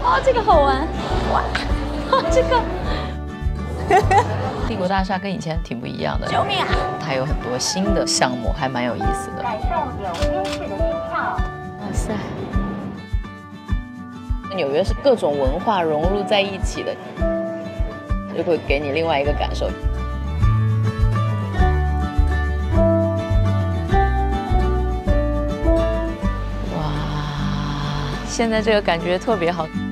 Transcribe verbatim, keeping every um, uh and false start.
哦，这个好玩，哇，这个。帝国大厦跟以前挺不一样的， 救命啊！ 它有很多新的项目，还蛮有意思的。 感受纽约市的心跳。 哇塞！纽约是各种文化融入在一起的，就会给你另外一个感受。哇，现在这个感觉特别好。